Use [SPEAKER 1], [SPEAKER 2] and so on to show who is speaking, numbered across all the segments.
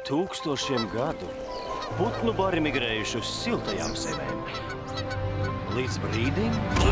[SPEAKER 1] Tūkstošiem gadu putnu bari migrējuši uz siltajām zemēm. Līdz brīdim,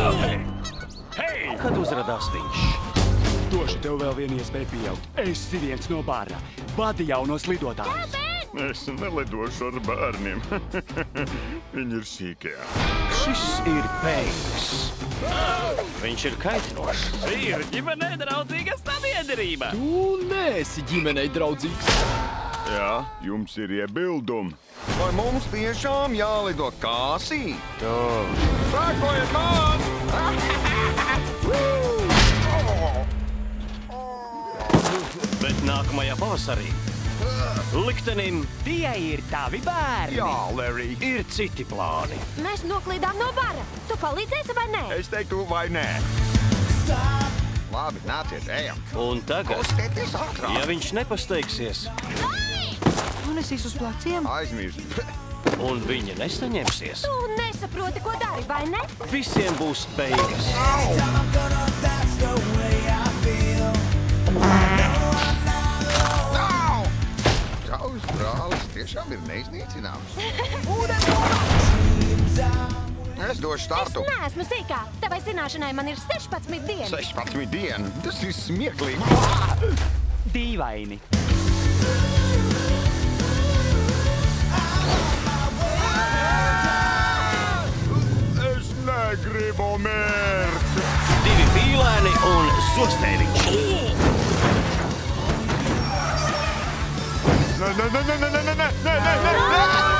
[SPEAKER 1] kad uzradās viņš.
[SPEAKER 2] Došu tev vēl vienu iespēju pieaugt. Esi viens no bara. Vadi jaunos lidotājus.
[SPEAKER 3] Es nelidošu ar bērniem. Viņi ir sīkie.
[SPEAKER 1] Šis ir Pēks. Viņš ir kaitinošs.
[SPEAKER 4] Šī ir ģimenei draudzīga sabiedrība.
[SPEAKER 5] Tu neesi ģimenei draudzīgs.
[SPEAKER 3] Jā, jums ir iebildumi.
[SPEAKER 6] Vai mums tiešām jālido kāsī? Sēkojiet man!
[SPEAKER 1] Bet nākamajā pavasarī liktenim
[SPEAKER 2] Tie ir tavi bērni.
[SPEAKER 6] Jā, Larry.
[SPEAKER 1] ir citi plāni.
[SPEAKER 7] Mēs noklīdām no bara. Tu palīdzēsi vai nē?
[SPEAKER 6] Es teiktu, vai nē? Labi, nāciet, ejam.
[SPEAKER 1] Un tagad,
[SPEAKER 6] Kustieties ātrāk.
[SPEAKER 1] ja viņš nepasteigsies
[SPEAKER 7] Unesīs uz pleciem.
[SPEAKER 6] Aizmirst.
[SPEAKER 1] un viņa nesaņemsies,
[SPEAKER 7] Tu nesaproti, ko dari, vai ne?
[SPEAKER 1] visiem būs beigas.
[SPEAKER 6] Au! Tavs brālis tiešām ir neiznīcināms. Es došu
[SPEAKER 7] Es
[SPEAKER 6] startu.
[SPEAKER 7] neesmu sīkā. Tavai zināšanai man ir 16 dienas.
[SPEAKER 6] 16 dienu. Tas ir smieklīgi.
[SPEAKER 2] Dīvaini.
[SPEAKER 3] Es negribu mirt.
[SPEAKER 1] Divi pīlēni un zostēviņš.
[SPEAKER 3] Nē.